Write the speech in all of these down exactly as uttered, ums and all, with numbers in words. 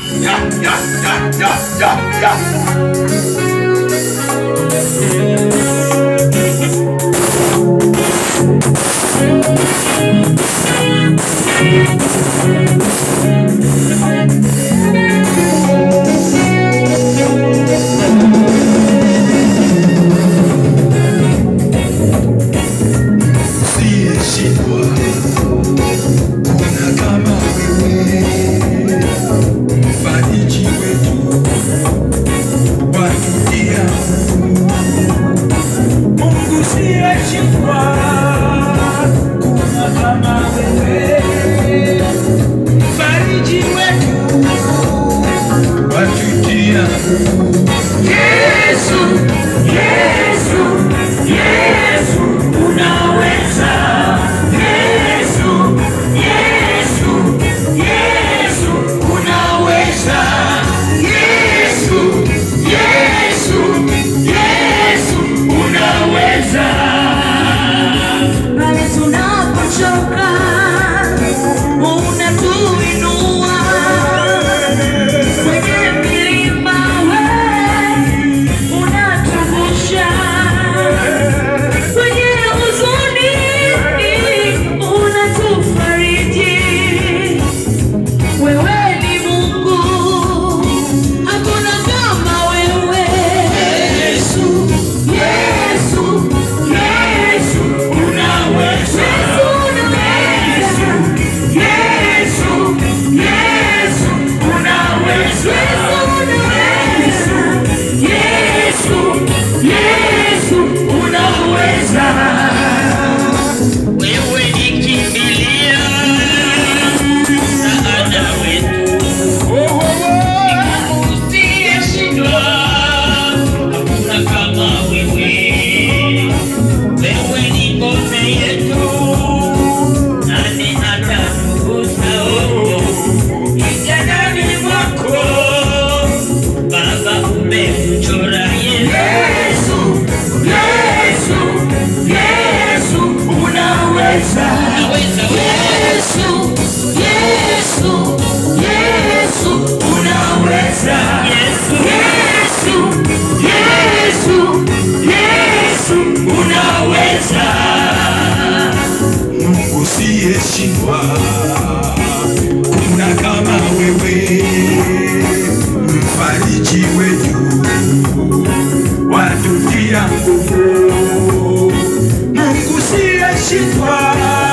yeah, yeah, yeah, yeah, yeah. Usiyeshindwa, kuna kama wewe, mfariji wetu, watutia nguvu. Mungu usiyeshindwa.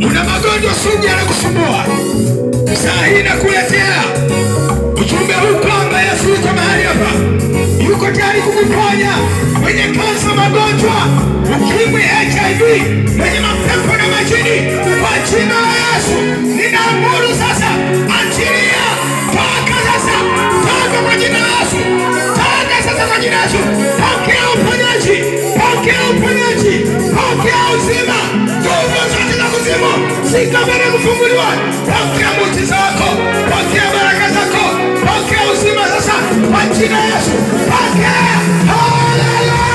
una magonjwa sugu yanakusumbua, saa hii nakuletea ujumbe huu kwamba Yesu yuko mahali hapa, yuko tayari kukuponya mwenye kansa, magonjwa, ukimwi, H I V, mwenye mapepo na majini. Kwa jina la Yesu ninaamuru sasa, achilia, toka sasa, toka kwa jina la Yesu, toka sasa kwa jina la Yesu. Pokea uponyaji, pokea uponyaji, pokea uzima. Nguvu zote za kuzimu zikapata kufunguliwa. Pokea muujiza wako, pokea baraka zako, pokea uzima sasa kwa jina la Yesu. Pokea. Hallelujah.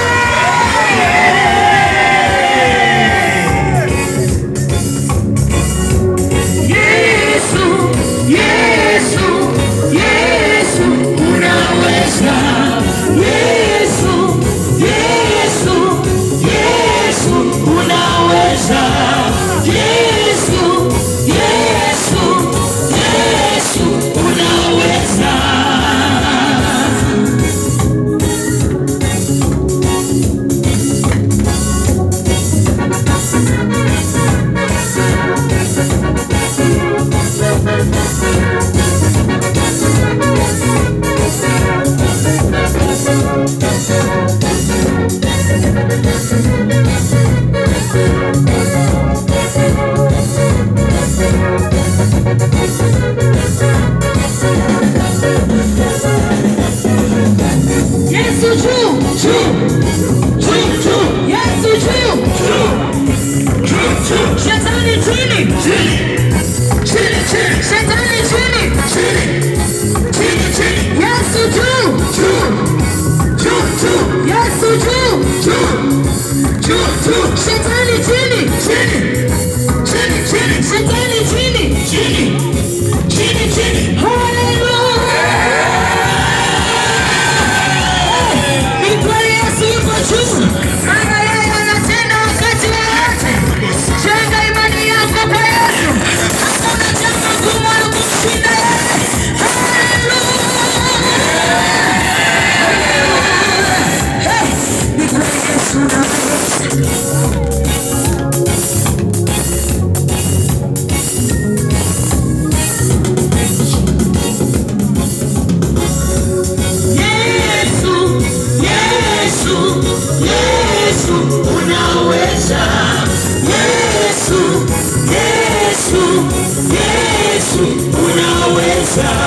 Yesu, Yesu, Yesu unaweza. Yesu, Yesu, Yesu unaweza. Yesu, Yesu, Yesu unaweza. Yesu juu, juu, juu, juu. Yesu juu, juu, juu, juu. Shetani chini, chini, chini, chini. Shetani chini, chini, chini, chini. Yesu juu, juu, juu, juu. Yesu juu, juu, juu, juu. Shetani chini, chini, chini, chini. Shetani chini, chini, chini, chini. Hallelujah. Maana yeye anatenda wakati wowote. Jenga imani yako kwa Yesu. Hakuna jambo gumu la kumshinda yeye. Hallelujah. Hey, ni kwa Yesu unaweza. Yesu, Yesu, Yesu unaweza.